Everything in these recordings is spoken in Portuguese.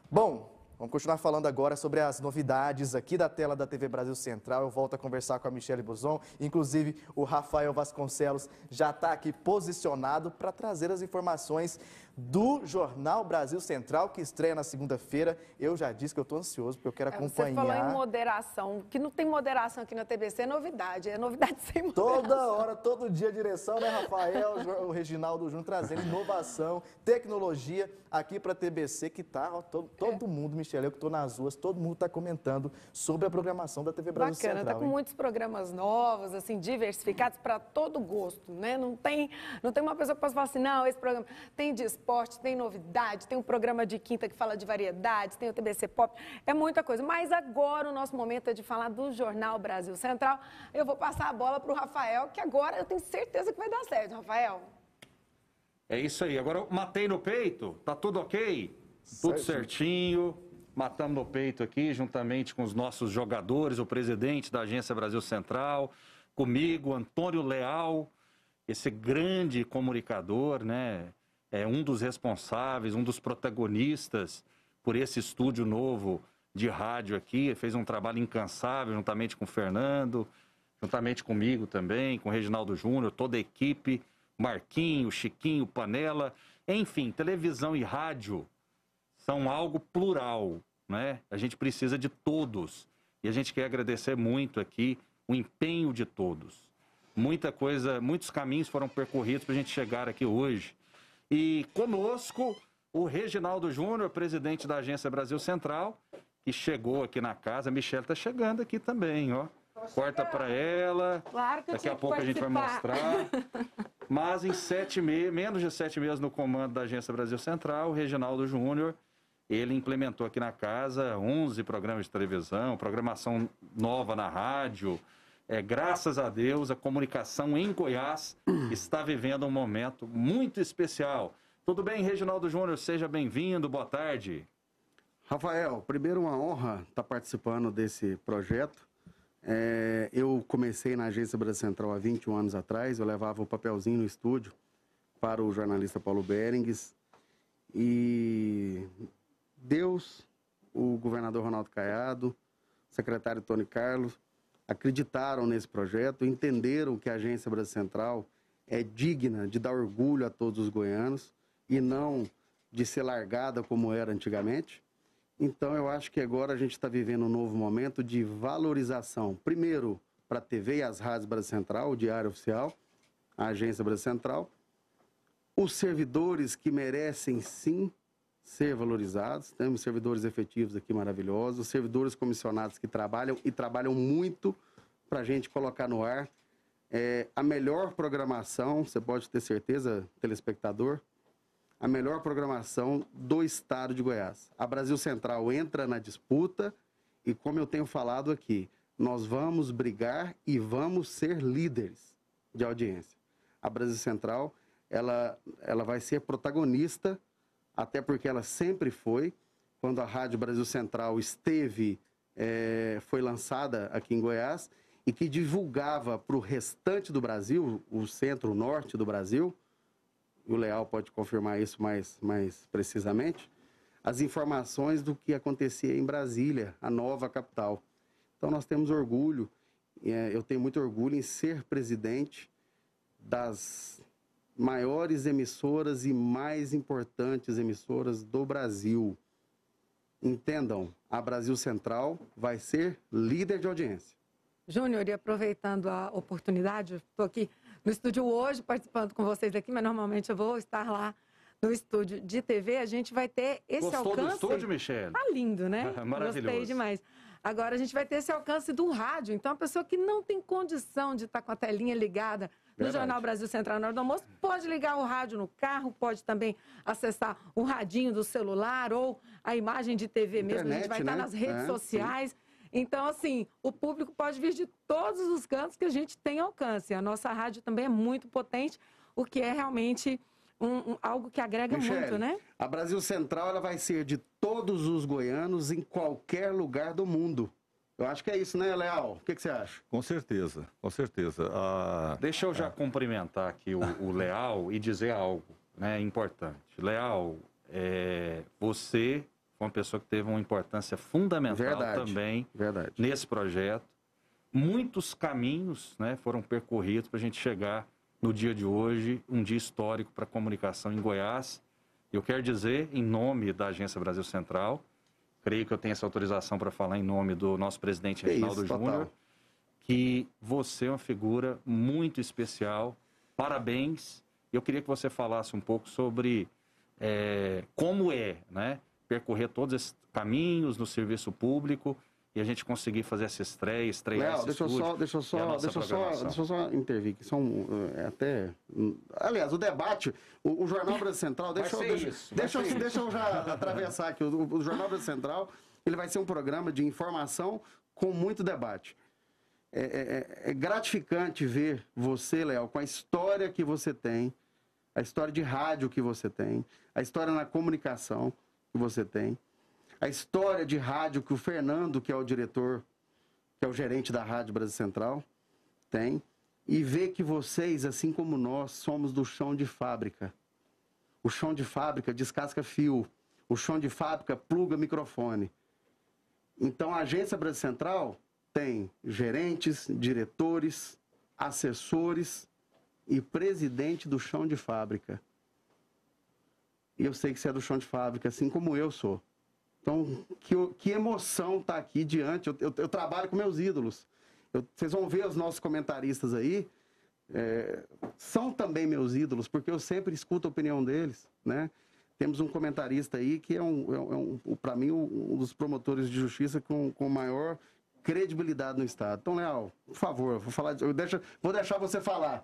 Bom, vamos continuar falando agora sobre as novidades aqui da tela da TV Brasil Central. Eu volto a conversar com a Michele Buzon. Inclusive, o Rafael Vasconcelos já está aqui posicionado para trazer as informações do Jornal Brasil Central, que estreia na segunda-feira. Eu já disse que eu estou ansioso, porque eu quero acompanhar. Você falou em moderação, que não tem moderação aqui na TBC, é novidade sem moderação. Toda hora, todo dia, direção, né, Rafael, o Reginaldo Júnior, trazendo inovação, tecnologia aqui para a TBC, que tá, ó, todo mundo, Michele, eu que estou nas ruas, todo mundo está comentando sobre a programação da TV Brasil Central. Bacana, tá com muitos programas novos, assim, diversificados para todo gosto, né? Não tem uma pessoa que possa falar assim, não, esse programa tem de esporte, tem novidade, tem um programa de quinta que fala de variedades, tem o TBC Pop, é muita coisa. Mas agora o nosso momento é de falar do Jornal Brasil Central. Eu vou passar a bola para o Rafael, que agora eu tenho certeza que vai dar certo, Rafael. É isso aí. Agora eu matei no peito, tá tudo ok? Tudo certinho. Matamos no peito aqui, juntamente com os nossos jogadores, o presidente da Agência Brasil Central, comigo, Antônio Leal, esse grande comunicador, né? É um dos responsáveis, um dos protagonistas por esse estúdio novo de rádio aqui. Ele fez um trabalho incansável, juntamente com o Fernando, juntamente comigo também, com o Reginaldo Júnior, toda a equipe, Marquinho, Chiquinho, Panela, enfim, televisão e rádio são algo plural, né? A gente precisa de todos e a gente quer agradecer muito aqui o empenho de todos. Muita coisa, muitos caminhos foram percorridos para a gente chegar aqui hoje. E conosco o Reginaldo Júnior, presidente da Agência Brasil Central, que chegou aqui na casa. A Michele está chegando aqui também, ó. Corta para ela. Claro que daqui a pouco a gente vai mostrar. Mas em menos de 7 meses no comando da Agência Brasil Central, o Reginaldo Júnior, ele implementou aqui na casa 11 programas de televisão, programação nova na rádio. Graças a Deus, a comunicação em Goiás está vivendo um momento muito especial. Tudo bem, Reginaldo Júnior? Seja bem-vindo, boa tarde. Rafael, primeiro uma honra estar participando desse projeto. Eu comecei na Agência Brasil Central há 21 anos atrás, eu levava o papelzinho no estúdio para o jornalista Paulo Berengues. E Deus, o governador Ronaldo Caiado, o secretário Tony Carlos, acreditaram nesse projeto, entenderam que a Agência Brasil Central é digna de dar orgulho a todos os goianos e não de ser largada como era antigamente. Então, eu acho que agora a gente está vivendo um novo momento de valorização. Primeiro, para a TV e as rádios Brasil Central, o Diário Oficial, a Agência Brasil Central. Os servidores que merecem, sim, ser valorizados. Temos servidores efetivos aqui maravilhosos, servidores comissionados que trabalham e trabalham muito para a gente colocar no ar a melhor programação, você pode ter certeza, telespectador, a melhor programação do estado de Goiás. A Brasil Central entra na disputa e, como eu tenho falado aqui, nós vamos brigar e vamos ser líderes de audiência. A Brasil Central, ela vai ser protagonista, até porque ela sempre foi. Quando a Rádio Brasil Central foi lançada aqui em Goiás e que divulgava para o restante do Brasil, o centro-norte do Brasil, o Leal pode confirmar isso mais precisamente, as informações do que acontecia em Brasília, a nova capital. Então nós temos orgulho, eu tenho muito orgulho em ser presidente das maiores emissoras e mais importantes emissoras do Brasil. Entendam, a Brasil Central vai ser líder de audiência. Júnior, e aproveitando a oportunidade, estou aqui no estúdio hoje participando com vocês aqui, mas normalmente eu vou estar lá no estúdio de TV. A gente vai ter esse alcance... Gostou do estúdio, Michele? Tá lindo, né? Maravilhoso. Gostei demais. Agora a gente vai ter esse alcance do rádio. Então a pessoa que não tem condição de estar com a telinha ligada no Jornal Brasil Central na hora do almoço, pode ligar o rádio no carro, pode também acessar o radinho do celular ou a imagem de TV mesmo. Internet, a gente vai estar nas redes sociais. Sim. Então, assim, o público pode vir de todos os cantos que a gente tem alcance. A nossa rádio também é muito potente, o que é realmente algo que agrega Michele, muito, né? A Brasil Central ela vai ser de todos os goianos em qualquer lugar do mundo. Eu acho que é isso, né, Leal? O que você acha? Com certeza, com certeza. Deixa eu já cumprimentar aqui o Leal e dizer algo, né, importante. Leal, você foi uma pessoa que teve uma importância fundamental também nesse projeto. Muitos caminhos, né, foram percorridos para a gente chegar no dia de hoje, um dia histórico para a comunicação em Goiás. Eu quero dizer, em nome da Agência Brasil Central, creio que eu tenho essa autorização para falar em nome do nosso presidente Reginaldo Júnior, que você é uma figura muito especial. Parabéns. Eu queria que você falasse um pouco sobre como né, percorrer todos esses caminhos no serviço público e a gente conseguir fazer essa estrear Léo, deixa eu só intervir, que são aliás, o debate, o Jornal Brasil Central, deixa eu já atravessar aqui, o Jornal Brasil Central, ele vai ser um programa de informação com muito debate. É gratificante ver você, Léo, com a história que você tem, a história de rádio que você tem, a história na comunicação que você tem, a história de rádio que o Fernando, que é o diretor, que é o gerente da Rádio Brasil Central, tem, e ver que vocês, assim como nós, somos do chão de fábrica. O chão de fábrica descasca fio, o chão de fábrica pluga microfone. Então, a Agência Brasil Central tem gerentes, diretores, assessores e presidente do chão de fábrica. E eu sei que você é do chão de fábrica, assim como eu sou. Então, que emoção estar aqui diante. Eu trabalho com meus ídolos. Vocês vão ver os nossos comentaristas aí, são também meus ídolos, porque eu sempre escuto a opinião deles, né? Temos um comentarista aí que para mim, um dos promotores de justiça com maior credibilidade no Estado. Então, Léo, por favor, vou deixar você falar.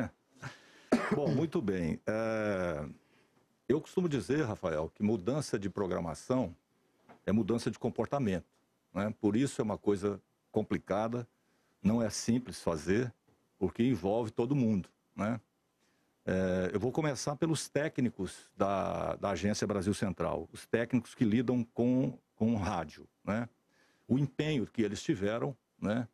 Bom, muito bem. Eu costumo dizer, Rafael, que mudança de programação é mudança de comportamento, né? Por isso é uma coisa complicada, não é simples fazer, porque envolve todo mundo, né? Eu vou começar pelos técnicos da Agência Brasil Central, os técnicos que lidam com rádio, né? O empenho que eles tiveram, né?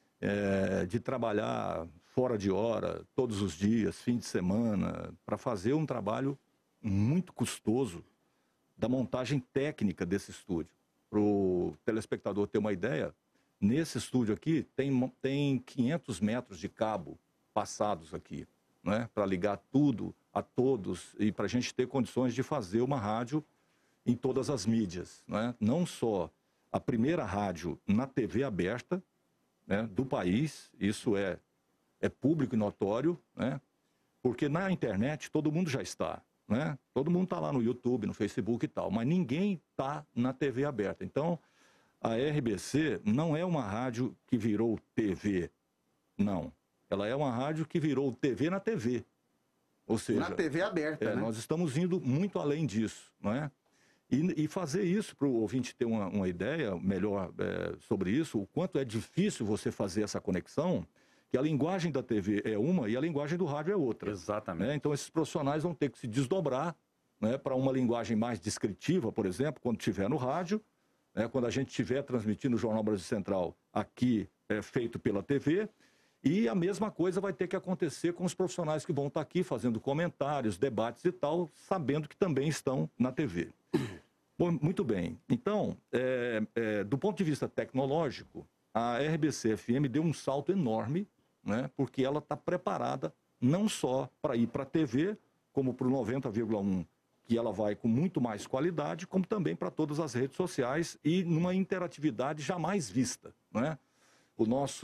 De trabalhar fora de hora, todos os dias, fim de semana, para fazer um trabalho muito custoso da montagem técnica desse estúdio. Para o telespectador ter uma ideia, nesse estúdio aqui tem 500 metros de cabo passados aqui, né, para ligar tudo a todos e para a gente ter condições de fazer uma rádio em todas as mídias, né? Não só a primeira rádio na TV aberta, né, do país, isso é público e notório, né, porque na internet todo mundo já está. Né? Todo mundo está lá no YouTube, no Facebook e tal, mas ninguém está na TV aberta. Então, a RBC não é uma rádio que virou TV, não. Ela é uma rádio que virou TV na TV. Ou seja, na TV aberta, né? Nós estamos indo muito além disso, não é? E fazer isso para o ouvinte ter uma ideia melhor sobre isso, o quanto é difícil você fazer essa conexão, que a linguagem da TV é uma e a linguagem do rádio é outra. Exatamente. Né? Então, esses profissionais vão ter que se desdobrar, né, para uma linguagem mais descritiva, por exemplo, quando estiver no rádio, né, quando a gente estiver transmitindo o Jornal Brasil Central aqui, feito pela TV, e a mesma coisa vai ter que acontecer com os profissionais que vão estar aqui fazendo comentários, debates e tal, sabendo que também estão na TV. Bom, muito bem. Então, do ponto de vista tecnológico, a RBC-FM deu um salto enorme, né, porque ela está preparada não só para ir para a TV, como para o 90,1, que ela vai com muito mais qualidade, como também para todas as redes sociais e numa interatividade jamais vista, né? O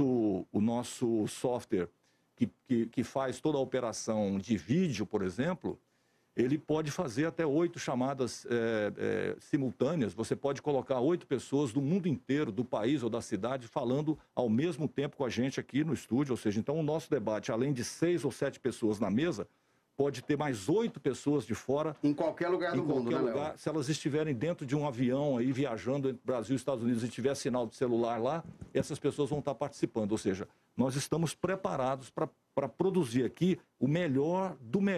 nosso software que faz toda a operação de vídeo, por exemplo, ele pode fazer até 8 chamadas simultâneas. Você pode colocar 8 pessoas do mundo inteiro, do país ou da cidade, falando ao mesmo tempo com a gente aqui no estúdio. Ou seja, então o nosso debate, além de 6 ou 7 pessoas na mesa, pode ter mais 8 pessoas de fora. Em qualquer lugar do mundo, né, Léo? Se elas estiverem dentro de um avião aí, viajando entre Brasil e Estados Unidos e tiver sinal de celular lá, essas pessoas vão estar participando. Ou seja, nós estamos preparados para produzir aqui o melhor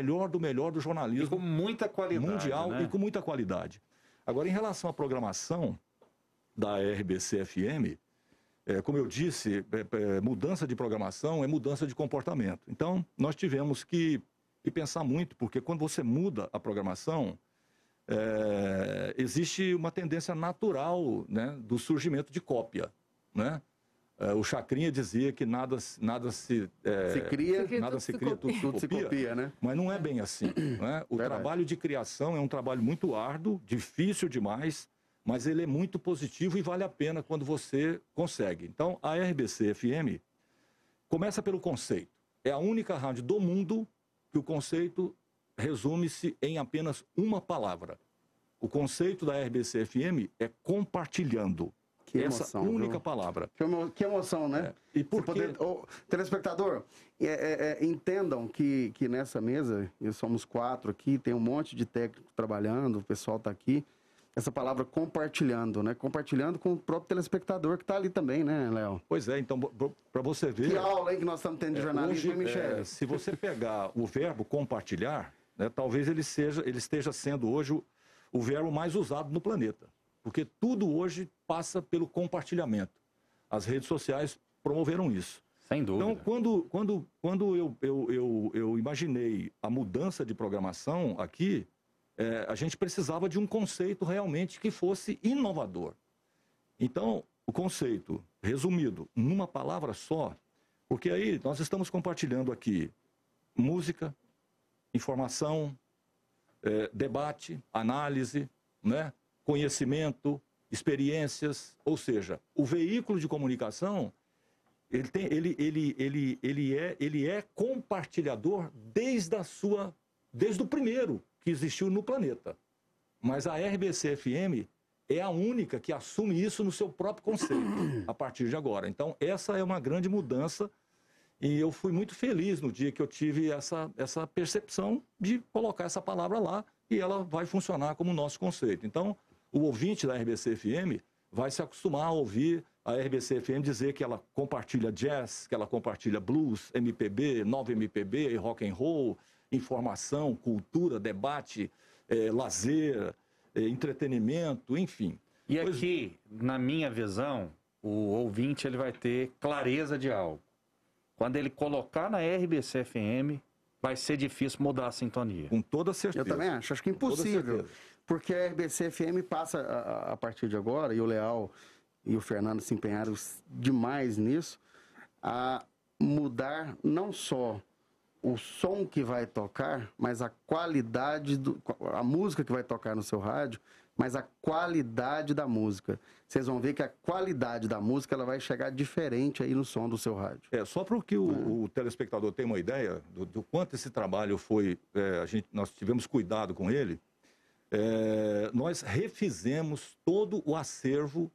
do jornalismo. E com muita qualidade, mundial, né? E com muita qualidade. Agora, em relação à programação da RBC-FM, como eu disse, mudança de programação é mudança de comportamento. Então, nós tivemos que pensar muito, porque quando você muda a programação, existe uma tendência natural, né, do surgimento de cópia, né? O Chacrinha dizia que nada se cria, tudo se copia, né? Mas não é bem assim, né? O trabalho de criação é um trabalho muito árduo, difícil demais, mas ele é muito positivo e vale a pena quando você consegue. Então, a RBC-FM começa pelo conceito. É a única rádio do mundo que o conceito resume-se em apenas uma palavra. O conceito da RBC-FM é compartilhando. Que emoção, essa única palavra. Que emoção, né? E por quê? Telespectador, entendam que nessa mesa, somos 4 aqui, tem um monte de técnico trabalhando, o pessoal está aqui. Essa palavra compartilhando, né? Compartilhando com o próprio telespectador que está ali também, né, Léo? Pois é, então, para você ver... Que aula, hein, que nós estamos tendo de jornalismo, hein, Michele? Se você pegar o verbo compartilhar, né, talvez ele esteja sendo hoje o verbo mais usado no planeta. Porque tudo hoje passa pelo compartilhamento. As redes sociais promoveram isso. Sem dúvida. Então, quando eu imaginei a mudança de programação aqui, a gente precisava de um conceito realmente que fosse inovador. Então, o conceito, resumido, numa palavra só, porque aí nós estamos compartilhando aqui música, informação, debate, análise, né? Conhecimento, experiências, ou seja, o veículo de comunicação, ele é compartilhador desde o primeiro que existiu no planeta. Mas a RBC-FM é a única que assume isso no seu próprio conceito, a partir de agora. Então, essa é uma grande mudança e eu fui muito feliz no dia que eu tive essa percepção de colocar essa palavra lá e ela vai funcionar como nosso conceito. Então, o ouvinte da RBC-FM vai se acostumar a ouvir a RBC-FM dizer que ela compartilha jazz, que ela compartilha blues, MPB, nova MPB, rock and roll, informação, cultura, debate, lazer, entretenimento, enfim. E aqui, na minha visão, o ouvinte ele vai ter clareza de algo. Quando ele colocar na RBC-FM, vai ser difícil mudar a sintonia. Com toda certeza. Eu também acho que é impossível. Porque a RBC-FM passa, a partir de agora, e o Leal e o Fernando se empenharam demais nisso, a mudar não só o som que vai tocar, mas a qualidade, a música que vai tocar no seu rádio, mas a qualidade da música. Vocês vão ver que a qualidade da música ela vai chegar diferente aí no som do seu rádio. Só para que o telespectador tenha uma ideia do quanto esse trabalho foi... nós tivemos cuidado com ele. Nós refizemos todo o acervo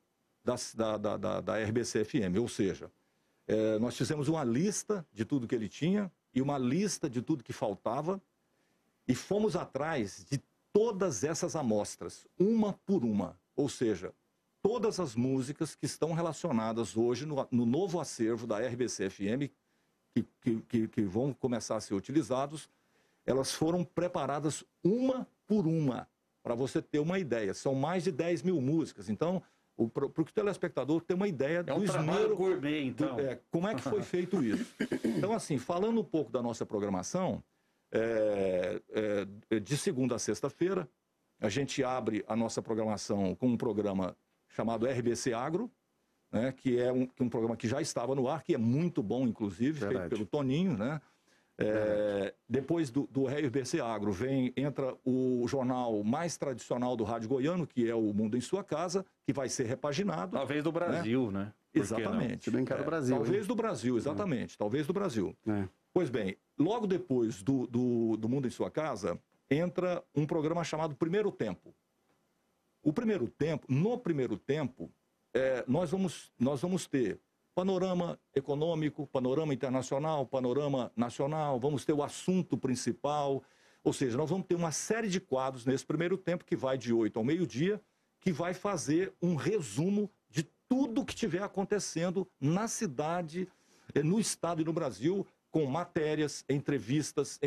da RBC-FM, ou seja, nós fizemos uma lista de tudo que ele tinha e uma lista de tudo que faltava e fomos atrás de todas essas amostras, uma por uma, ou seja, todas as músicas que estão relacionadas hoje no novo acervo da RBC-FM, que vão começar a ser utilizados, elas foram preparadas uma por uma, para você ter uma ideia. São mais de 10 mil músicas. Então, para o telespectador ter uma ideia do esmero... gourmet, então. Como é que foi feito isso? Então, assim, falando um pouco da nossa programação, de segunda a sexta-feira, a gente abre a nossa programação com um programa chamado RBC Agro, né, que é um programa que já estava no ar, que é muito bom, inclusive, feito pelo Toninho, né? Depois do RBC Agro entra o jornal mais tradicional do rádio goiano, que é o Mundo em Sua Casa, que vai ser repaginado. Talvez do Brasil, né? Exatamente. Se bem que era do Brasil. Talvez do Brasil, exatamente. Talvez do Brasil. Pois bem, logo depois do Mundo em Sua Casa, entra um programa chamado Primeiro Tempo. No primeiro tempo, nós vamos ter panorama econômico, panorama internacional, panorama nacional, vamos ter o assunto principal, ou seja, nós vamos ter uma série de quadros nesse primeiro tempo, que vai de 8 ao meio-dia, que vai fazer um resumo de tudo que estiver acontecendo na cidade, no estado e no Brasil, com matérias, entrevistas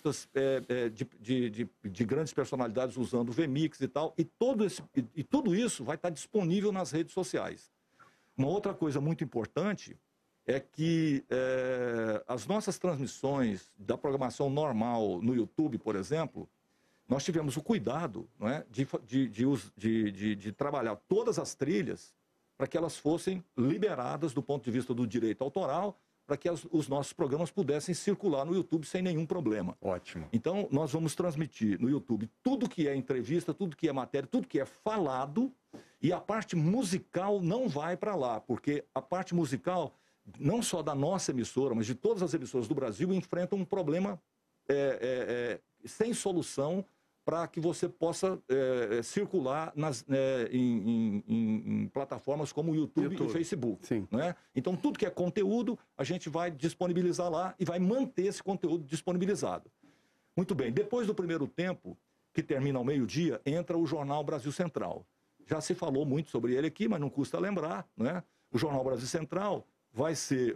de grandes personalidades usando o VMix e tal, e tudo isso vai estar disponível nas redes sociais. Uma outra coisa muito importante é que as nossas transmissões da programação normal no YouTube, por exemplo, nós tivemos o cuidado, não é, de trabalhar todas as trilhas para que elas fossem liberadas do ponto de vista do direito autoral, para que os nossos programas pudessem circular no YouTube sem nenhum problema. Ótimo. Então, nós vamos transmitir no YouTube tudo que é entrevista, tudo que é matéria, tudo que é falado, e a parte musical não vai para lá, porque a parte musical, não só da nossa emissora, mas de todas as emissoras do Brasil, enfrenta um problema sem solução para que você possa circular em plataformas como o YouTube e Facebook. Sim. Né? Então, tudo que é conteúdo, a gente vai disponibilizar lá e vai manter esse conteúdo disponibilizado. Muito bem, depois do primeiro tempo, que termina ao meio-dia, entra o Jornal Brasil Central. Já se falou muito sobre ele aqui, mas não custa lembrar, né? O Jornal Brasil Central vai ser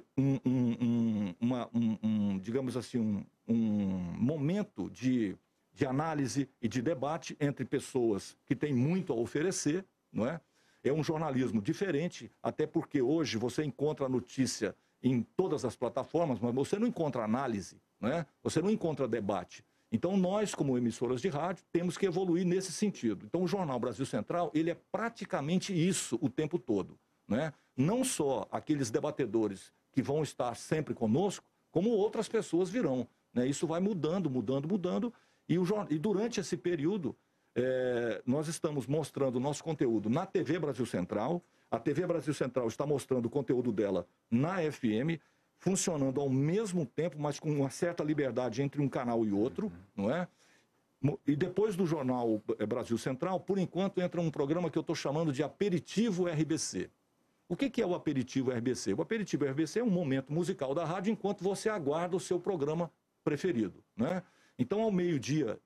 digamos assim, um momento de análise e de debate entre pessoas que têm muito a oferecer, não é? É um jornalismo diferente, até porque hoje você encontra notícia em todas as plataformas, mas você não encontra análise, não é? Você não encontra debate. Então, nós, como emissoras de rádio, temos que evoluir nesse sentido. Então, o Jornal Brasil Central, ele é praticamente isso o tempo todo, né? Não só aqueles debatedores que vão estar sempre conosco, como outras pessoas virão, né? Isso vai mudando, e durante esse período, nós estamos mostrando o nosso conteúdo na TV Brasil Central. A TV Brasil Central está mostrando o conteúdo dela na FM, funcionando ao mesmo tempo, mas com uma certa liberdade entre um canal e outro, não é? E depois do Jornal Brasil Central, por enquanto, entra um programa que eu estou chamando de Aperitivo RBC. O que é o Aperitivo RBC? O Aperitivo RBC é um momento musical da rádio enquanto você aguarda o seu programa preferido, né? Então, ao meio-dia,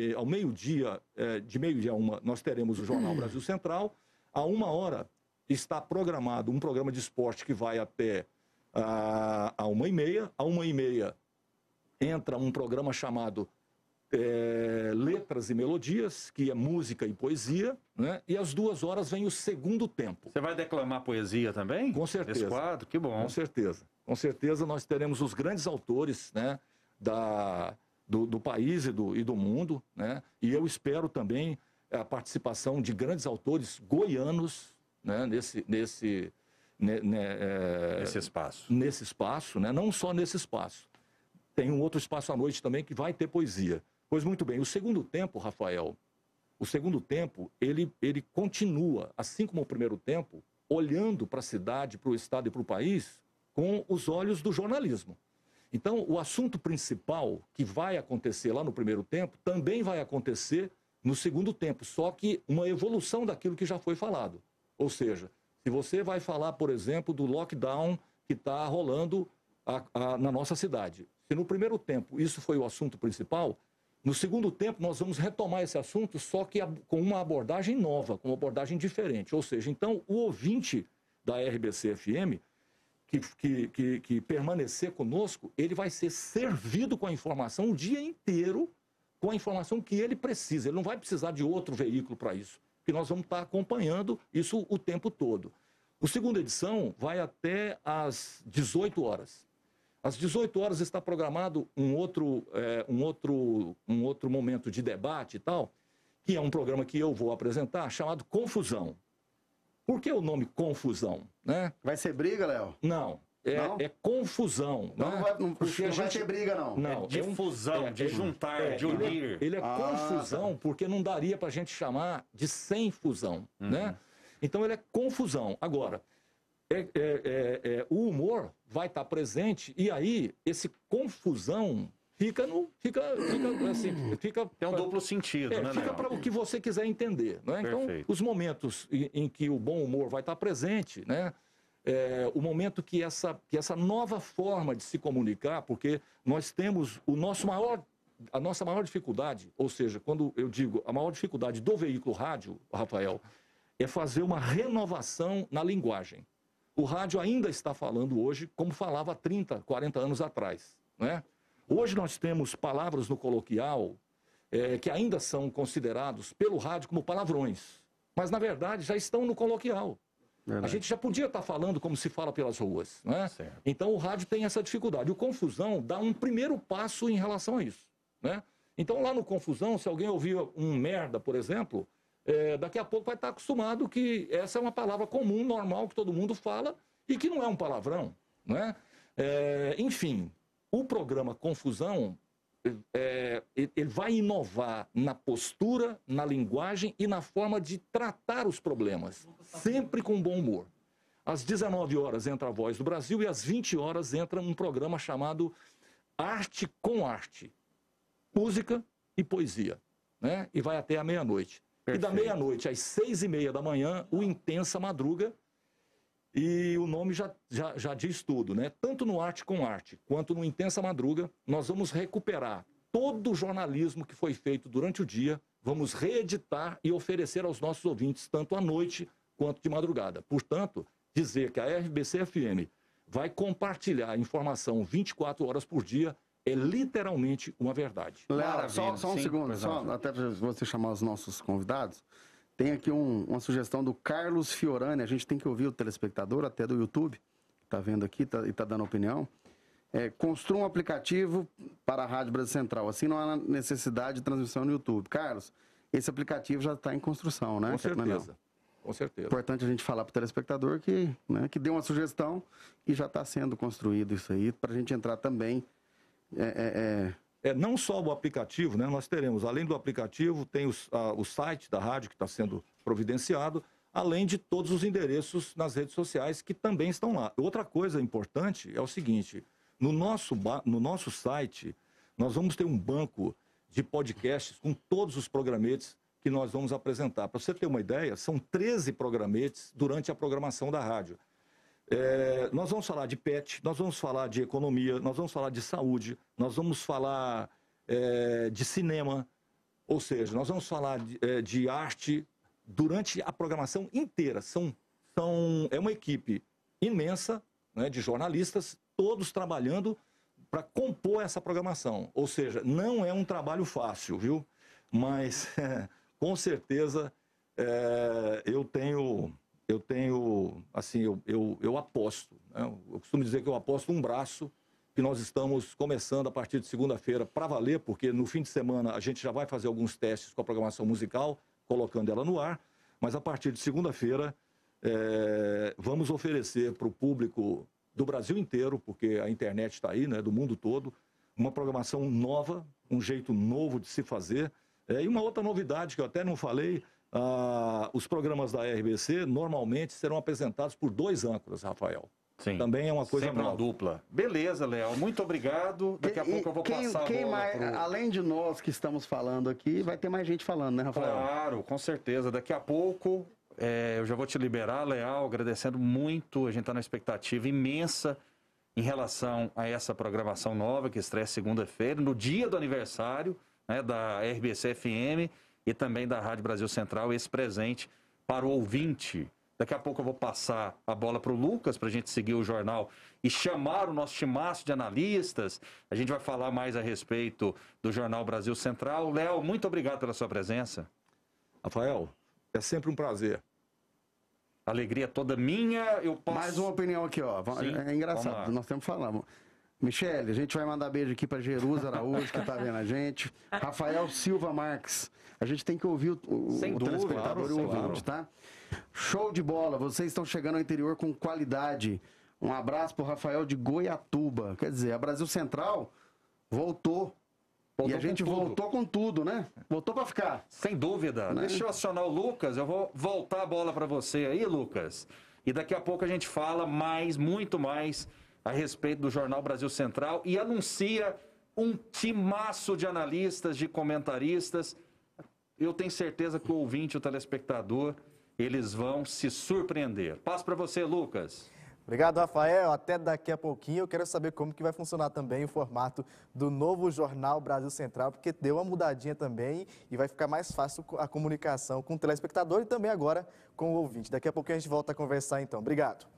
de meio-dia a 1, nós teremos o Jornal Brasil Central. A 1h está programado um programa de esporte que vai até a 1h30. A 1h30 entra um programa chamado Letras e Melodias, que é música e poesia, né? E às 2h vem o segundo tempo. Você vai declamar poesia também? Com certeza. Esse quadro? Que bom. Com certeza. Com certeza nós teremos os grandes autores, né, do país e do mundo, né? E eu espero também a participação de grandes autores goianos, né, nesse espaço. Nesse espaço, né? Não só nesse espaço. Tem um outro espaço à noite também que vai ter poesia. Pois muito bem, o segundo tempo, Rafael, ele continua, assim como o primeiro tempo, olhando para a cidade, para o estado e para o país com os olhos do jornalismo. Então, o assunto principal que vai acontecer lá no primeiro tempo também vai acontecer no segundo tempo, só que uma evolução daquilo que já foi falado. Ou seja, se você vai falar, por exemplo, do lockdown que está rolando na nossa cidade, se no primeiro tempo isso foi o assunto principal, no segundo tempo nós vamos retomar esse assunto, só que com uma abordagem nova, com uma abordagem diferente. Ou seja, então, o ouvinte da RBC-FM que permanecer conosco, ele vai ser servido com a informação o dia inteiro, com a informação que ele precisa. Ele não vai precisar de outro veículo para isso, porque nós vamos estar acompanhando isso o tempo todo. A segunda edição vai até às 18h. Às 18h está programado um outro momento de debate e tal, que é um programa que eu vou apresentar, chamado Confusão. Por que o nome Confusão? Né? Vai ser briga, Léo? Não. É confusão. Não, né? não vai ter briga, não. Não, difusão, de juntar, de unir. Ele é confusão, porque não daria para a gente chamar de sem fusão. Né? Então, ele é confusão. Agora, o humor vai estar presente e aí esse confusão tem um duplo sentido, né? Fica para o que você quiser entender, né? Então, os momentos em que o bom humor vai estar presente, né? O momento que essa nova forma de se comunicar, porque nós temos a nossa maior dificuldade, ou seja, quando eu digo a maior dificuldade do veículo rádio, Rafael, é fazer uma renovação na linguagem. O rádio ainda está falando hoje como falava há 30, 40 anos atrás, né? Hoje nós temos palavras no coloquial que ainda são considerados pelo rádio como palavrões, mas na verdade já estão no coloquial. Verdade. A gente já podia estar falando como se fala pelas ruas, né? Então o rádio tem essa dificuldade. O Confusão dá um primeiro passo em relação a isso, né? Então, lá no Confusão, se alguém ouvir um merda, por exemplo, daqui a pouco vai estar acostumado que essa é uma palavra comum, normal, que todo mundo fala e que não é um palavrão, não é? Enfim, o programa Confusão, ele vai inovar na postura, na linguagem e na forma de tratar os problemas, sempre com bom humor. Às 19 horas entra a Voz do Brasil e às 20 horas entra um programa chamado Arte com Arte. Música e poesia, né? E vai até a meia-noite. E da meia-noite às 6h30 da manhã, o Intensa Madruga, e o nome já diz tudo, né? Tanto no Arte com Arte, quanto no Intensa Madruga, nós vamos recuperar todo o jornalismo que foi feito durante o dia, vamos reeditar e oferecer aos nossos ouvintes, tanto à noite quanto de madrugada. Portanto, dizer que a RBC-FM vai compartilhar informação 24 horas por dia é literalmente uma verdade. Léo, só um segundo, até para você chamar os nossos convidados. Tem aqui uma sugestão do Carlos Fiorani, a gente tem que ouvir o telespectador, até do YouTube, está vendo aqui e está dando opinião. Construa um aplicativo para a Rádio Brasil Central, assim não há necessidade de transmissão no YouTube. Carlos, esse aplicativo já está em construção, né? Com certeza, com certeza. Importante a gente falar para o telespectador que deu uma sugestão e já está sendo construído isso aí, para a gente entrar também. Não só o aplicativo, né? Nós teremos, além do aplicativo, tem o site da rádio que está sendo providenciado, além de todos os endereços nas redes sociais que também estão lá. Outra coisa importante é o seguinte, no nosso site, nós vamos ter um banco de podcasts com todos os programetes que nós vamos apresentar. Para você ter uma ideia, são 13 programetes durante a programação da rádio. Nós vamos falar de pet, nós vamos falar de economia, nós vamos falar de saúde, nós vamos falar de cinema, ou seja, nós vamos falar de arte durante a programação inteira. É uma equipe imensa, né, de jornalistas, todos trabalhando para compor essa programação. Ou seja, não é um trabalho fácil, viu? Mas, com certeza, eu aposto, né? Eu costumo dizer que eu aposto um braço, que nós estamos começando a partir de segunda-feira para valer, porque no fim de semana a gente já vai fazer alguns testes com a programação musical, colocando ela no ar, mas a partir de segunda-feira vamos oferecer para o público do Brasil inteiro, porque a internet está aí, né, do mundo todo, uma programação nova, um jeito novo de se fazer, e uma outra novidade que eu até não falei. Os programas da RBC normalmente serão apresentados por 2 âncoras, Rafael. Sim. Também é uma coisa sempre nova. uma dupla. Beleza, Léo. Muito obrigado. Daqui a pouco eu vou passar a bola além de nós que estamos falando aqui, vai ter mais gente falando, né, Rafael? Claro, com certeza. Daqui a pouco eu já vou te liberar, Leal, agradecendo muito. A gente está na expectativa imensa em relação a essa programação nova que estreia segunda-feira, no dia do aniversário, né, da RBC-FM e também da Rádio Brasil Central, esse presente para o ouvinte. Daqui a pouco eu vou passar a bola para o Lucas, para a gente seguir o jornal e chamar o nosso timaço de analistas. A gente vai falar mais a respeito do Jornal Brasil Central. Léo, muito obrigado pela sua presença. Rafael, é sempre um prazer. Alegria toda minha. Eu posso... Mais uma opinião aqui, ó. Sim, é engraçado, nós temos que falar. Michele, a gente vai mandar beijo aqui para Jerusa Araújo, que está vendo a gente. Rafael Silva Marques. A gente tem que ouvir o telespectador e o ouvinte, tá? Show de bola. Vocês estão chegando ao interior com qualidade. Um abraço para o Rafael de Goiatuba. Quer dizer, a Brasil Central voltou. E a gente voltou com tudo, né? Voltou para ficar. Sem dúvida. Né? Deixa eu acionar o Lucas. Eu vou voltar a bola para você aí, Lucas. E daqui a pouco a gente fala mais, muito mais, a respeito do Jornal Brasil Central e anuncia um timaço de analistas, de comentaristas. Eu tenho certeza que o ouvinte, o telespectador, eles vão se surpreender. Passo para você, Lucas. Obrigado, Rafael. Até daqui a pouquinho eu quero saber como que vai funcionar também o formato do novo Jornal Brasil Central, porque deu uma mudadinha também e vai ficar mais fácil a comunicação com o telespectador e também agora com o ouvinte. Daqui a pouquinho a gente volta a conversar então. Obrigado.